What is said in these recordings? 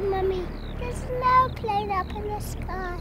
Mummy, there's no plane up in the sky.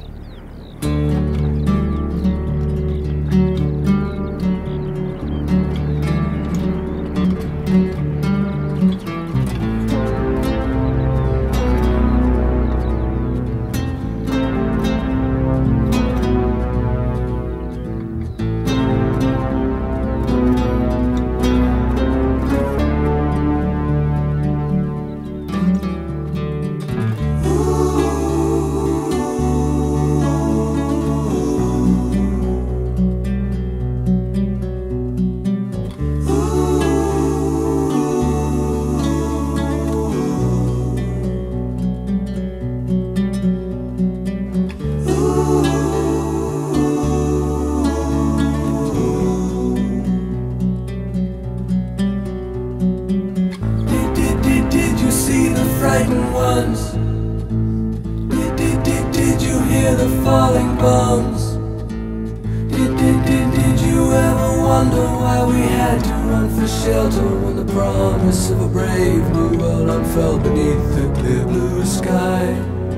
Frightened ones. Did you hear the falling bombs? Did you ever wonder why we had to run for shelter when the promise of a brave new world unfurled beneath the clear blue sky?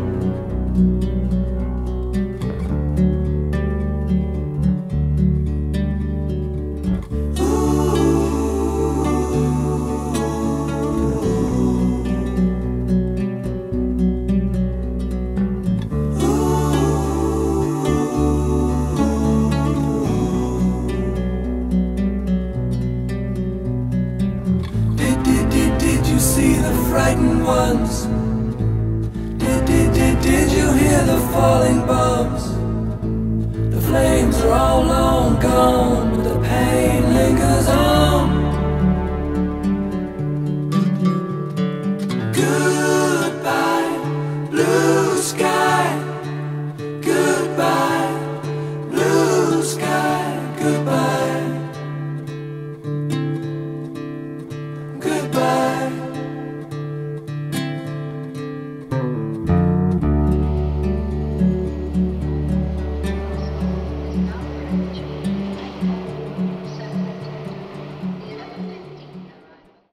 Did you see the frightened ones? Did you hear the falling bombs? The flames are all